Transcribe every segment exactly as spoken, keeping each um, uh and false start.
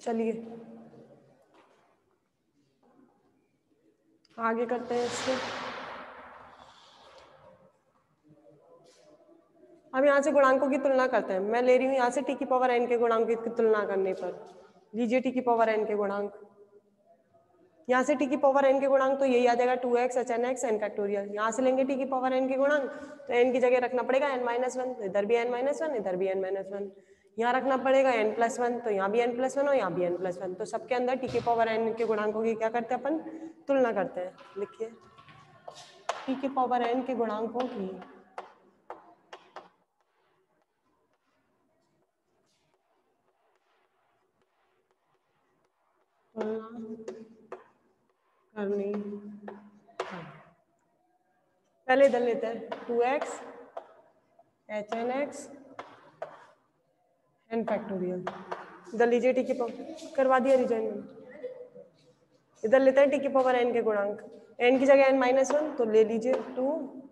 चलिए आगे करते हैं इसको। अब यहाँ से गुणांकों की तुलना करते हैं। मैं ले रही हूँ यहाँ से टी की पावर एन के गुणांक की तुलना करने पर। लीजिए टी की पावर एन के गुणांक। यहाँ से टी की पावर एन के गुणांक तो यही आ जाएगा two X H N X N factorial. यहाँ से लेंगे टी की पावर एन के गुणांक तो एन की जगह रखना पड़ेगा एन माइनस वन, इधर भी एन माइनस वन, इधर भी एन माइनस वन। यहाँ रखना पड़ेगा एन प्लस वन, तो यहाँ भी एन प्लस वन और यहाँ भी एन प्लस वन। तो सबके अंदर टी की पावर एन के गुणांकों की क्या करते हैं अपन, तुलना करते हैं। लिखिए टी की पावर एन के गुणांकों की तुलना करनी। पहले इधर लेते हैं two X H N X N factorial. इधर लीजिए टी की पावर, करवा दिया रिजॉइन। इधर लेते हैं टी की पावर एन के गुणांक। एन की जगह एन माइनस वन, तो ले लीजिए two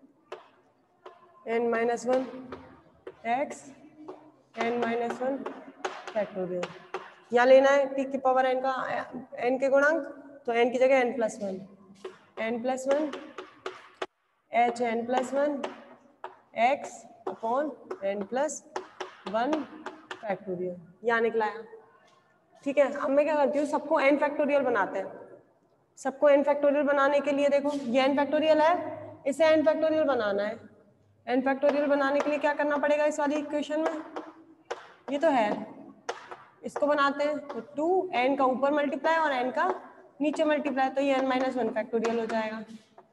N minus one X N minus one factorial. यहाँ लेना है टी की पावर एन का एन के गुणांक, तो एन की जगह N plus one, N plus one H N plus one X upon N plus one factorial. यहाँ निकलाया। ठीक है, अब मैं क्या करती हूँ, सबको एन फैक्टोरियल बनाते हैं। सबको एन फैक्टोरियल बनाने के लिए देखो ये एन फैक्टोरियल है, इसे एन फैक्टोरियल बनाना है। एन फैक्टोरियल बनाने के लिए क्या करना पड़ेगा इस वाली इक्वेशन में, ये तो है, इसको बनाते हैं। तो टू एन का ऊपर मल्टीप्लाई और एन का नीचे मल्टीप्लाई, तो ये एन माइनस वन फैक्टोरियल हो जाएगा।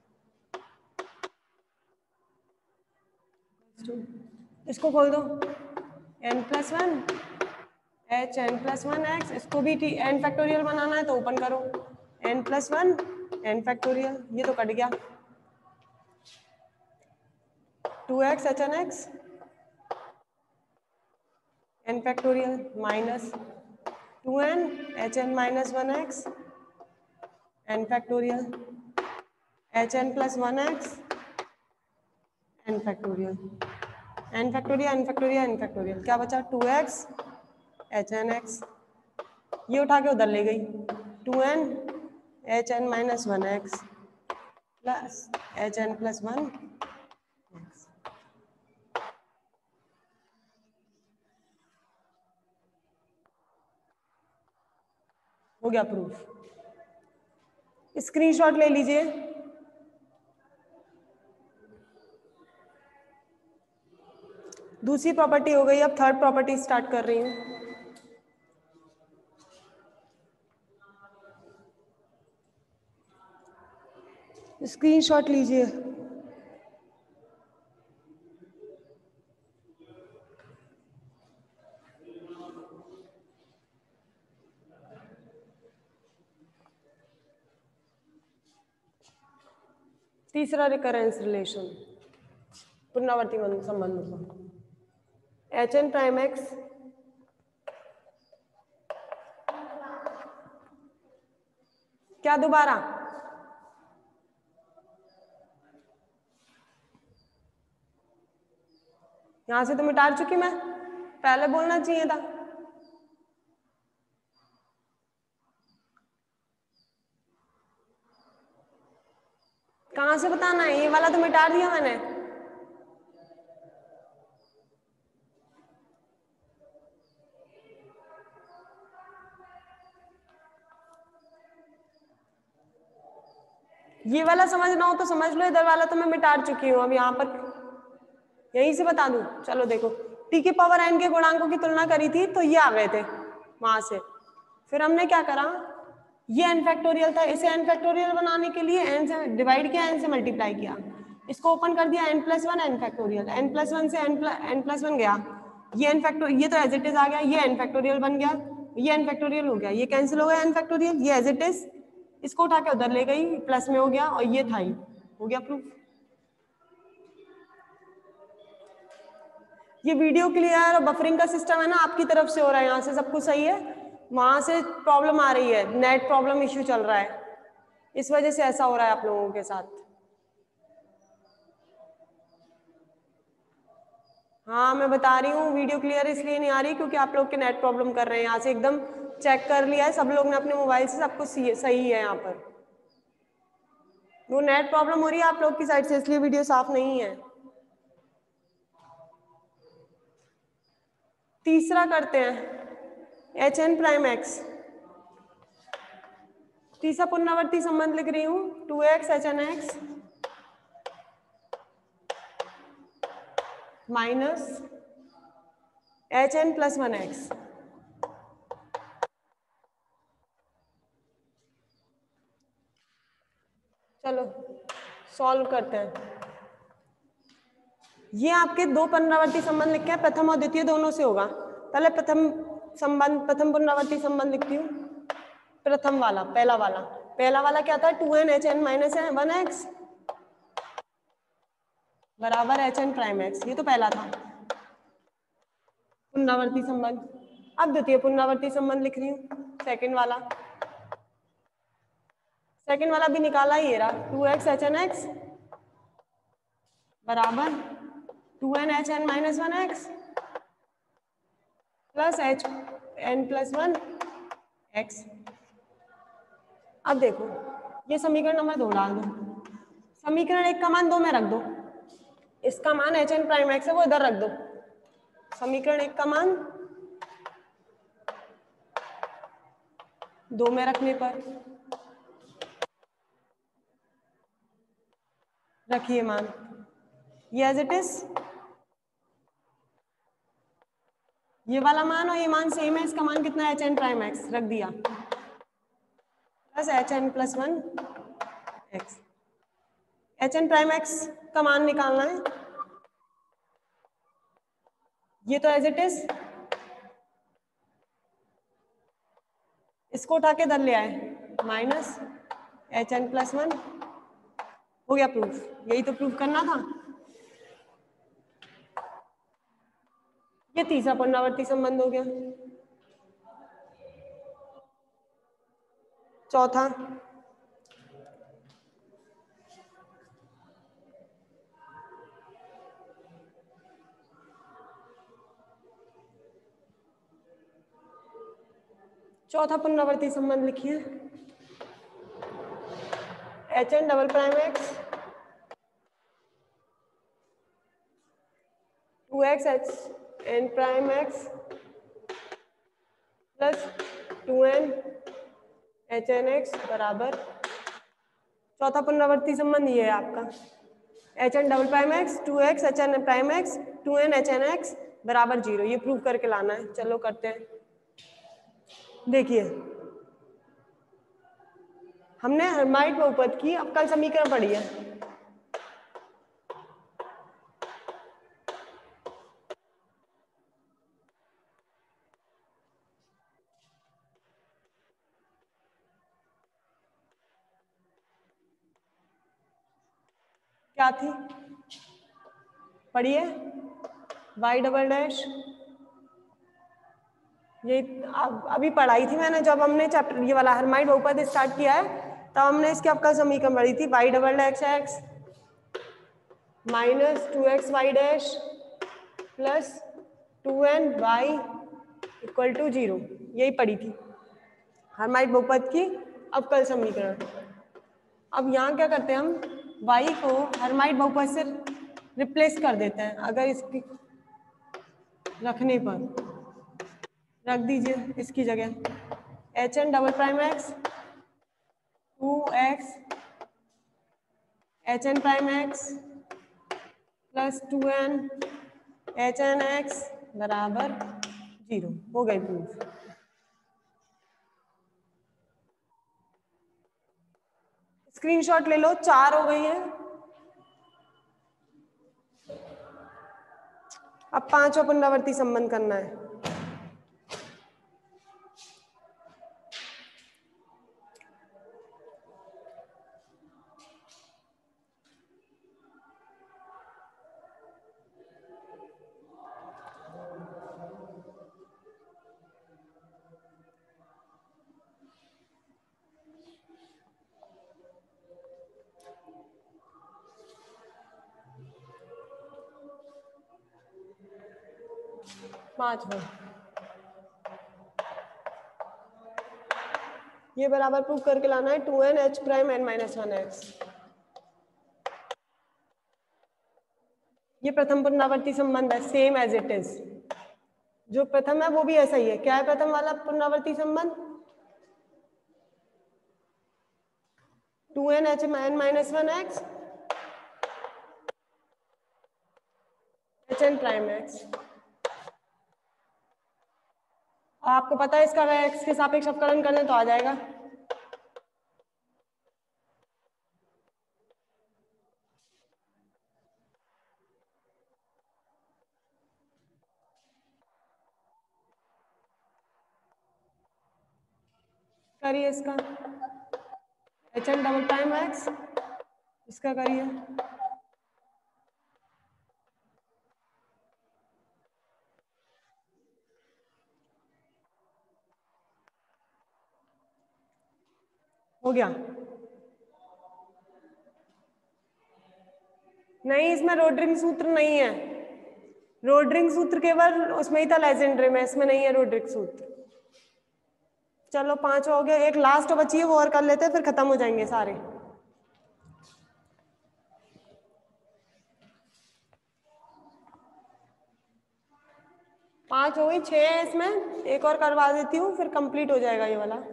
इसको खोल दो N plus one H N plus one X, इसको भी एन फैक्टोरियल बनाना है तो ओपन करो N plus one N factorial, ये तो कट गया। Two X H N X N factorial minus two N H N minus one X N factorial H N plus one X N factorial N factorial N factorial N factorial. क्या बचा, two X H N X, ये उठा के उधर ले गई, two N H N minus one X plus H N plus one X. हो गया प्रूफ। स्क्रीनशॉट ले लीजिए। दूसरी प्रॉपर्टी हो गई, अब थर्ड प्रॉपर्टी स्टार्ट कर रही हूँ। स्क्रीनशॉट लीजिए। तीसरा रिकरेंस रिलेशन, पुनरावर्ती संबंध, एच एन प्राइम एक्स क्या दोबारा, यहां से तो मिटा चुकी मैं, पहले बोलना चाहिए था। कहां से बताना है, ये वाला तो मिटा दिया मैंने। ये वाला समझना हो तो समझ लो, इधर वाला तो मैं मिटा चुकी हूँ। अब यहाँ पर यहीं से बता दूं, चलो देखो टी की पावर एन के गुणांकों की तुलना करी थी तो ये आ गए थे वहां से। फिर हमने क्या करा, ये एन फैक्टोरियल था, इसे एन फैक्टोरियल बनाने के लिए एन से डिवाइड किया, एन से मल्टीप्लाई किया, इसको ओपन कर दिया N plus one N factorial, N plus one से एन प्लस वन गया, ये एन फैक्टोर ये तो एज इट इज आ गया, ये एन फैक्टोरियल बन गया, ये एन फैक्टोरियल हो गया, ये कैंसिल हो गया एन फैक्टोरियल, ये एज इट इज, इसको उठा के उधर ले गई, प्लस में हो गया और ये था ही, हो गया प्रूफ। ये वीडियो क्लियर और बफरिंग का सिस्टम है ना आपकी तरफ से हो रहा है, यहाँ से सब कुछ सही है, वहां से प्रॉब्लम आ रही है, नेट प्रॉब्लम इश्यू चल रहा है, इस वजह से ऐसा हो रहा है आप लोगों के साथ। हाँ मैं बता रही हूँ, वीडियो क्लियर इसलिए नहीं आ रही क्योंकि आप लोग के नेट प्रॉब्लम कर रहे हैं। यहाँ से एकदम चेक कर लिया है सब लोग ने अपने मोबाइल से, सब कुछ सही है यहाँ पर। वो नेट प्रॉब्लम हो रही है आप लोग की साइड से, इसलिए वीडियो साफ नहीं है। तीसरा करते हैं एच एन प्राइम एक्स। तीसरा पुनरावर्ती संबंध लिख रही हूँ, two X H N X minus H N plus one X. चलो सॉल्व करते हैं। ये आपके दो पुनरावर्ती संबंध लिखे हैं, प्रथम और द्वितीय दोनों से होगा। पहले प्रथम संबंध, प्रथम पुनरावर्ती संबंध लिखती हूँ। प्रथम वाला, पहला वाला, पहला वाला क्या था, two N H N minus one X बराबर एच एन प्राइम एक्स। ये तो पहला था पुनरावर्ती संबंध। अब द्वितीय पुनरावर्ती संबंध लिख रही हूँ, सेकेंड वाला। सेकेंड वाला भी निकाला ही रहा, two X H N X बराबर two N H N minus one X plus H N plus one X. अब देखो ये समीकरण नंबर दो डाल दो, समीकरण एक का मान दो में रख दो, इसका मान एच एन प्राइम एक्स है वो इधर रख दो। समीकरण एक का मान दो में रखने पर रखिए मान ये एज इट इज, ये वाला मान और ये मान सेम है। इसका मान कितना है, एच एन प्राइम एक्स रख दिया plus H N plus one X. H N prime X का मान निकालना है, ये तो एज इट इज, इसको उठा के इधर ले आए minus H N plus one. हो गया प्रूफ, यही तो प्रूफ करना था। ये तीसरा पुनरावर्ती संबंध हो गया। चौथा, चौथा पुनरावर्ती संबंध लिखिए, H N double prime X two X H N prime X plus two N H N X बराबर, चौथा पुनरावर्ती संबंध ये है आपका, H N double prime X two X H N prime X two N H N X बराबर zero. ये prove करके लाना है, चलो करते हैं। देखिए हमने हर्माइट बहुपद की अवकल समीकरण पढ़ी है, क्या थी पढ़िए, वाई डबल डैश, ये अभी पढ़ाई थी मैंने जब हमने चैप्टर ये वाला हर्माइट बहुपद स्टार्ट किया है, तब हमने इसकी अवकल समीकरण पढ़ी थी, Y double dash X minus two X Y dash plus two N Y equal to zero, यही पढ़ी थी हर्माइट बहुपद की अवकल समीकरण। अब यहाँ क्या करते हैं हम, y को हर्माइट बहुपद से रिप्लेस कर देते हैं। अगर इसकी रखने पर रख दीजिए इसकी जगह H N double prime X two X H N prime X plus two N H N X बराबर जीरो। हो गई प्रूफ। स्क्रीनशॉट ले लो, चार हो गई है। अब पांचवा पुनरावर्ती संबंध करना है। पांचवा, ये बराबर प्रूव करके लाना है two N H prime N minus one X. ये प्रथम पुनरावर्ती संबंध है, सेम एज इट इज। जो प्रथम है वो भी ऐसा ही है। क्या है प्रथम वाला पुनरावर्ती संबंध? Two N H N minus one X H N prime X. आपको पता है इसका अगर एक्स के सापेक्ष अवकलन करने तो आ जाएगा। करिए इसका H N double prime X, इसका करिए हो गया। नहीं, इसमें रोड्रिग सूत्र नहीं है। रोड्रिग सूत्र केवल उसमें ही था लेजेंड्रे में, इसमें नहीं है रोड्रिग सूत्र। चलो पांच हो गया, एक लास्ट बची है वो और कर लेते हैं, फिर खत्म हो जाएंगे सारे। पांच हो गई, छह है इसमें, एक और करवा देती हूँ फिर कंप्लीट हो जाएगा ये वाला।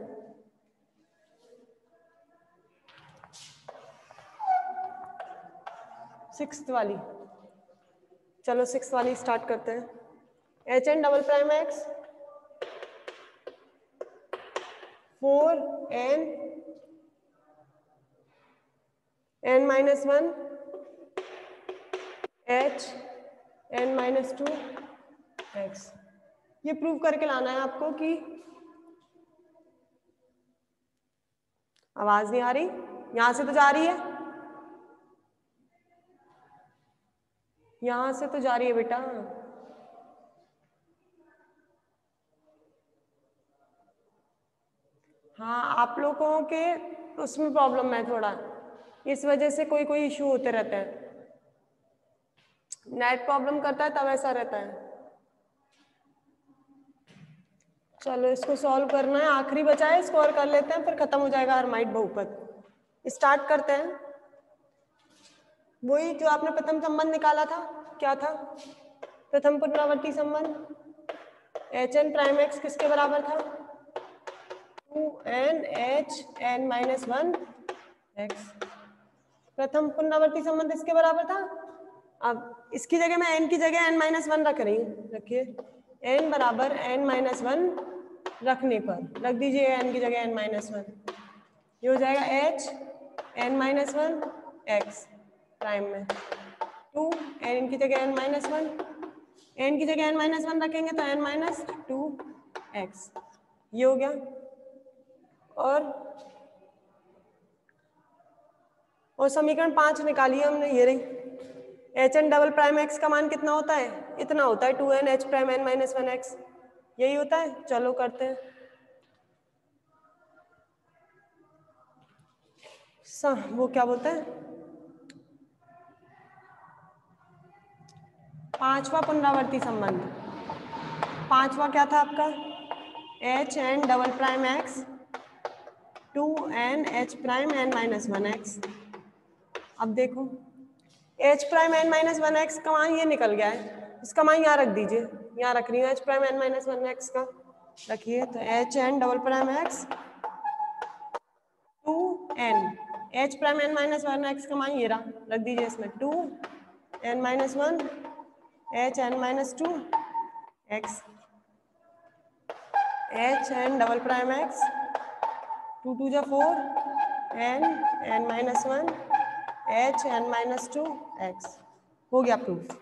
सिक्स्थ वाली, चलो सिक्स वाली स्टार्ट करते हैं। H N double prime X four N N minus one H N minus two X. ये प्रूव करके लाना है आपको कि आवाज नहीं आ रही, यहां से तो जा रही है, यहां से तो जा रही है बेटा। हाँ, आप लोगों के उसमें प्रॉब्लम है थोड़ा, इस वजह से कोई कोई इश्यू होते रहते हैं। नेट प्रॉब्लम करता है तब ऐसा रहता है। चलो इसको सॉल्व करना है, आखिरी बचा है, इसको और कर लेते हैं फिर खत्म हो जाएगा हर्माइट बहुपद। स्टार्ट करते हैं। वही जो आपने प्रथम संबंध निकाला था, क्या था प्रथम पुनरावर्ती संबंध? एच एन प्राइम एक्स किसके बराबर था? Two N H N minus one X. प्रथम पुनरावर्ती संबंध इसके बराबर था। अब इसकी जगह मैं n की जगह n माइनस वन रख रही हूँ, रखिए n बराबर n माइनस वन रखने पर रख दीजिए n की जगह n माइनस वन, ये हो जाएगा h n minus one X prime में टू n की जगह n माइनस वन, n की जगह n माइनस वन रखेंगे तो n माइनस टू एक्स, ये हो गया। और और समीकरण पांच निकालिए हमने, ये रही। H N double prime X का मान कितना होता है? इतना होता है two N H prime N minus one X, यही होता है। चलो करते हैं। सा, वो क्या बोलते हैं, पांचवा पुनरावर्ती संबंध। पांचवा क्या था आपका? H N double prime X two N H prime N minus one X. अब देखो H prime N minus one X का मान ये निकल गया है, इसका मान यहाँ रख दीजिए, यहाँ रख रही हूँ H prime N minus one X का, रखिए तो H N double prime X two N H prime N minus one X का मान ये रहा, रख दीजिए इसमें two N minus one H N minus two X, H N double prime X two two जा four N N minus one H N minus two X. हो गया प्रूफ।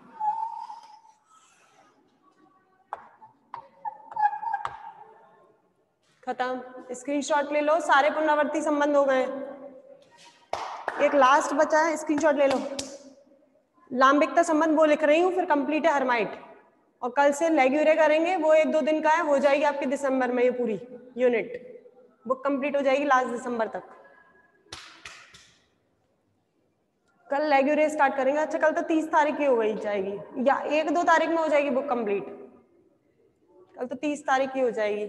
खत्म, स्क्रीनशॉट ले लो, सारे पुनरावर्ती संबंध हो गए। एक लास्ट बचा है, स्क्रीनशॉट ले लो। लांबिकता संबंध वो लिख रही हूँ, फिर कंप्लीट है हर्माइट। और कल से लेग्यूरे करेंगे, वो एक दो दिन का है, हो जाएगी आपकी दिसंबर में ये पूरी यूनिट, बुक कंप्लीट हो जाएगी लास्ट दिसंबर तक। कल लेग्यूरे स्टार्ट करेंगे। अच्छा कल तो तीस तारीख की हो गई जाएगी, या एक दो तारीख में हो जाएगी बुक कंप्लीट। कल तो तीस तारीख की हो जाएगी।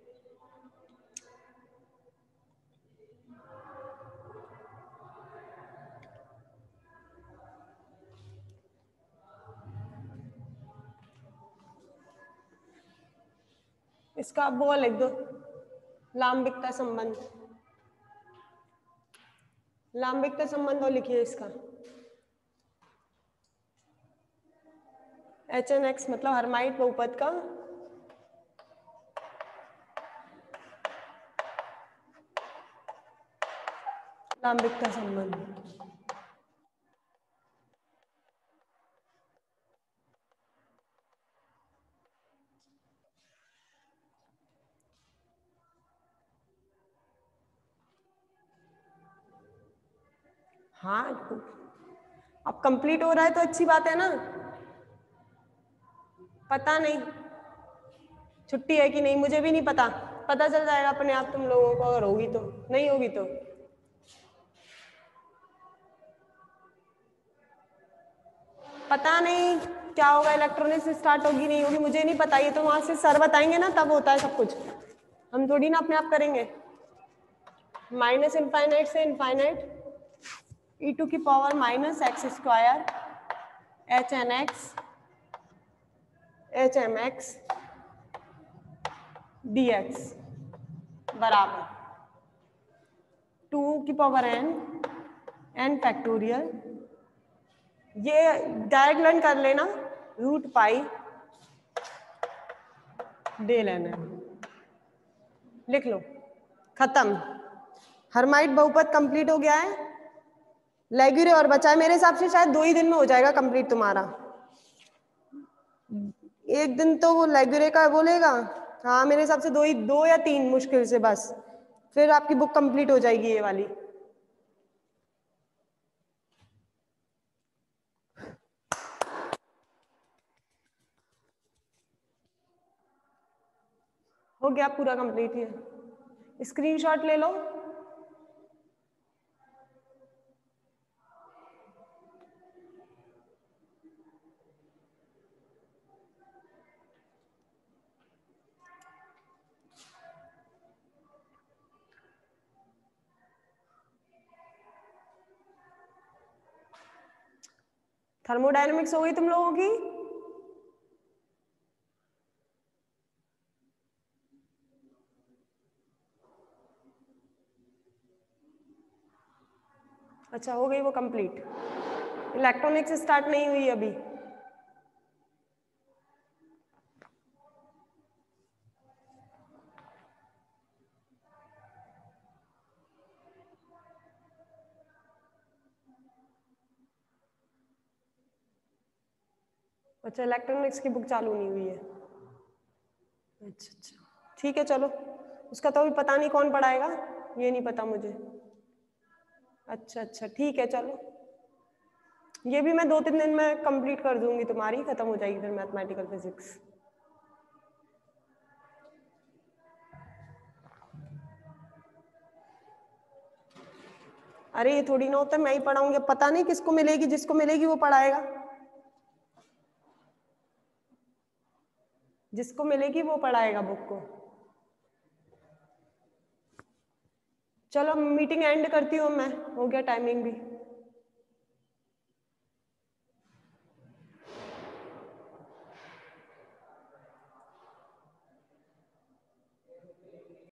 इसका आप वो लिख दो, लांबिकता संबंध। लांबिकता संबंध और लिखिए इसका, एच एन एक्स मतलब हर्माइट बहुपद का लांबिकता संबंध। हाँ अब कंप्लीट हो रहा है तो अच्छी बात है ना। पता नहीं छुट्टी है कि नहीं, मुझे भी नहीं पता, पता चल जाएगा अपने आप तुम लोगों को, अगर होगी तो, नहीं होगी तो। पता नहीं क्या होगा, इलेक्ट्रॉनिक्स स्टार्ट होगी नहीं होगी, मुझे नहीं पता, ये तो वहां से सर बताएंगे ना, तब होता है सब कुछ, हम थोड़ी ना अपने आप करेंगे। माइनस इनफाइनाइट से इनफाइनाइट ई टू की power minus x square h N x h m x d x बराबर टू की पावर एन एन फैक्टोरियल, ये डायरेक्ट लर्न कर लेना, रूट पाई डेल एन लिख लो, खत्म। हर्माइट बहुपद कंप्लीट हो गया है, लेग्यूरे और बचा है, मेरे हिसाब से शायद दो ही दिन में हो जाएगा कंप्लीट तुम्हारा। एक दिन तो वो लेग्यूरे का बोलेगा, हाँ मेरे हिसाब से दो ही, दो या तीन मुश्किल से बस, फिर आपकी बुक कंप्लीट हो जाएगी ये वाली। हो गया पूरा कंप्लीट, ये स्क्रीनशॉट ले लो। थर्मोडायनेमिक्स हो गई तुम लोगों की? अच्छा हो गई वो कंप्लीट। इलेक्ट्रॉनिक्स स्टार्ट नहीं हुई अभी। अच्छा इलेक्ट्रॉनिक्स की बुक चालू नहीं हुई है। अच्छा अच्छा ठीक है चलो, उसका तो अभी पता नहीं कौन पढ़ाएगा, ये नहीं पता मुझे। अच्छा अच्छा ठीक है चलो, ये भी मैं दो तीन दिन में कंप्लीट कर दूंगी, तुम्हारी खत्म हो जाएगी फिर मैथमेटिकल फिजिक्स। अरे ये थोड़ी ना होता है मैं ही पढ़ाऊंगी, पता नहीं किसको मिलेगी, जिसको मिलेगी वो पढ़ाएगा, जिसको मिलेगी वो पढ़ाएगा बुक को। चलो मीटिंग एंड करती हूँ मैं, हो गया टाइमिंग भी।